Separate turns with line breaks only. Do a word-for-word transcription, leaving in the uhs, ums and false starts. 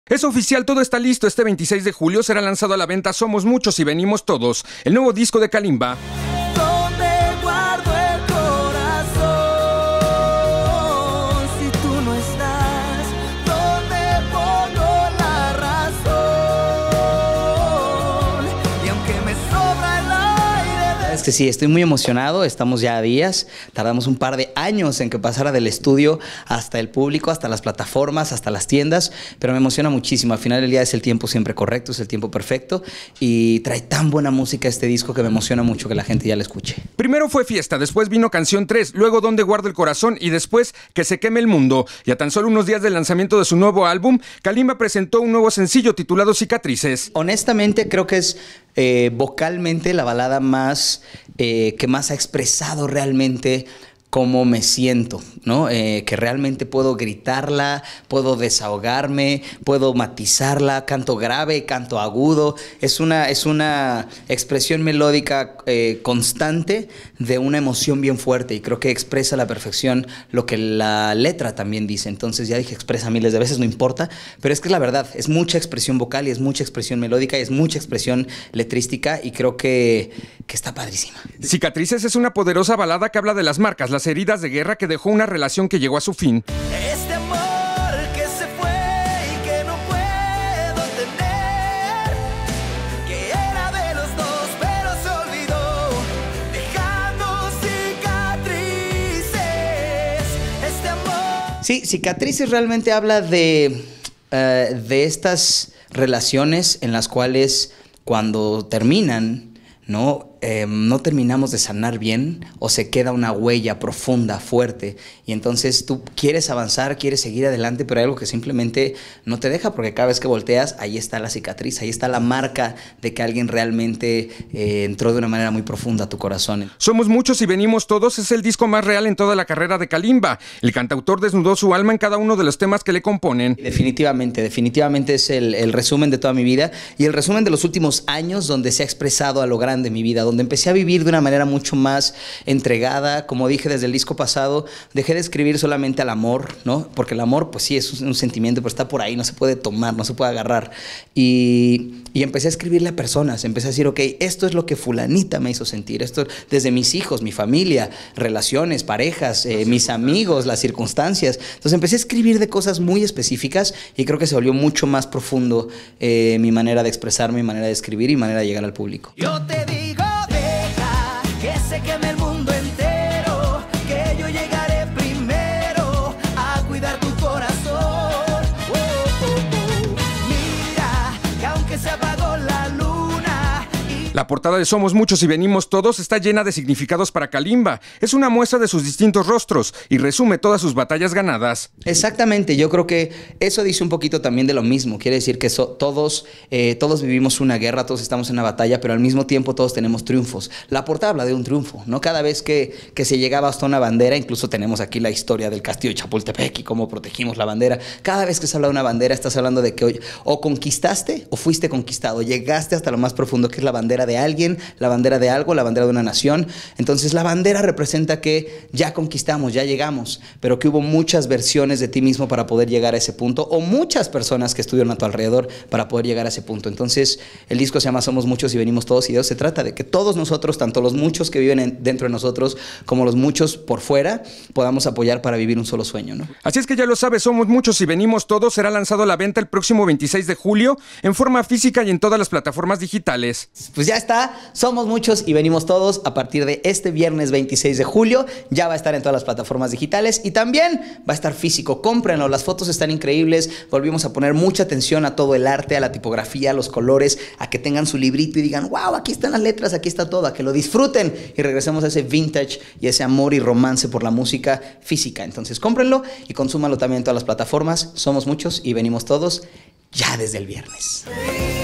Es oficial, todo está listo. Este veintiséis de julio será lanzado a la venta Somos Muchos y Venimos Todos, el nuevo disco de Kalimba.
Es que sí, estoy muy emocionado, estamos ya a días, tardamos un par de años en que pasara del estudio hasta el público, hasta las plataformas, hasta las tiendas, pero me emociona muchísimo. Al final del día es el tiempo siempre correcto, es el tiempo perfecto y trae tan buena música este disco que me emociona mucho que la gente ya la escuche.
Primero fue Fiesta, después vino Canción tres, luego Donde Guardo el Corazón y después Que se queme el mundo. Y a tan solo unos días del lanzamiento de su nuevo álbum, Kalimba presentó un nuevo sencillo titulado Cicatrices.
Honestamente creo que es eh, vocalmente la balada más eh, que más ha expresado realmente cómo me siento, ¿no? Eh, que realmente puedo gritarla, puedo desahogarme, puedo matizarla, canto grave, canto agudo. Es una, es una expresión melódica eh, constante de una emoción bien fuerte y creo que expresa a la perfección lo que la letra también dice. Entonces ya dije expresa miles de veces, no importa, pero es que es la verdad, es mucha expresión vocal y es mucha expresión melódica y es mucha expresión letrística y creo que, que está padrísima.
Cicatrices es una poderosa balada que habla de las marcas, las heridas de guerra que dejó una relación que llegó a su fin.
Este amor que se fue y que no puedo tener, que era de los dos pero se olvidó, dejando cicatrices. Este amor...
Sí, Cicatrices realmente habla de, uh, de estas relaciones en las cuales cuando terminan, ¿no? Eh, no terminamos de sanar bien o se queda una huella profunda, fuerte y entonces tú quieres avanzar, quieres seguir adelante, pero hay algo que simplemente no te deja porque cada vez que volteas ahí está la cicatriz, ahí está la marca de que alguien realmente eh, entró de una manera muy profunda a tu corazón.
Somos Muchos y Venimos Todos es el disco más real en toda la carrera de Kalimba. El cantautor desnudó su alma en cada uno de los temas que le componen.
Definitivamente, definitivamente es el, el resumen de toda mi vida y el resumen de los últimos años donde se ha expresado a lo grande mi vida, donde empecé a vivir de una manera mucho más entregada. Como dije desde el disco pasado, dejé de escribir solamente al amor, ¿no? Porque el amor, pues sí, es un sentimiento, pero está por ahí, no se puede tomar, no se puede agarrar. Y, y empecé a escribirle a personas, empecé a decir, ok, esto es lo que fulanita me hizo sentir, esto desde mis hijos, mi familia, relaciones, parejas, eh, mis amigos, las circunstancias. Entonces empecé a escribir de cosas muy específicas y creo que se volvió mucho más profundo eh, mi manera de expresarme, mi manera de escribir y mi manera de llegar al público.
Yo te digo, deja que se queme el mundo entero, que yo llegaré primero a cuidar tu corazón. Oh, oh, oh. Mira, que aunque se apagó la luna y...
La portada de Somos Muchos y Venimos Todos está llena de significados para Kalimba. Es una muestra de sus distintos rostros y resume todas sus batallas ganadas.
Exactamente, yo creo que eso dice un poquito también de lo mismo. Quiere decir que so, todos, eh, todos vivimos una guerra, todos estamos en una batalla, pero al mismo tiempo todos tenemos triunfos. La portada habla de un triunfo, ¿no? Cada vez que, que se llegaba hasta una bandera, incluso tenemos aquí la historia del castillo de Chapultepec y cómo protegimos la bandera. Cada vez que se habla de una bandera, estás hablando de que oye, o conquistaste o fuiste conquistado. Llegaste hasta lo más profundo, que es la bandera de alguien, la bandera de algo, la bandera de una nación. Entonces la bandera representa que ya conquistamos, ya llegamos, pero que hubo muchas versiones de ti mismo para poder llegar a ese punto, o muchas personas que estuvieron a tu alrededor para poder llegar a ese punto. Entonces el disco se llama Somos Muchos y Venimos Todos y de eso se trata, de que todos nosotros, tanto los muchos que viven en, dentro de nosotros como los muchos por fuera, podamos apoyar para vivir un solo sueño, ¿no?
Así es que ya lo sabes, Somos Muchos y Venimos Todos será lanzado a la venta el próximo veintiséis de julio en forma física y en todas las plataformas digitales.
Pues ya está, Somos Muchos y Venimos Todos a partir de este viernes veintiséis de julio, ya va a estar en todas las plataformas digitales y también va a estar físico. Cómprenlo, las fotos están increíbles, volvimos a poner mucha atención a todo el arte, a la tipografía, a los colores, a que tengan su librito y digan, wow, aquí están las letras, aquí está todo, a que lo disfruten y regresemos a ese vintage y ese amor y romance por la música física. Entonces cómprenlo y consúmanlo también en todas las plataformas. Somos Muchos y Venimos Todos ya desde el viernes.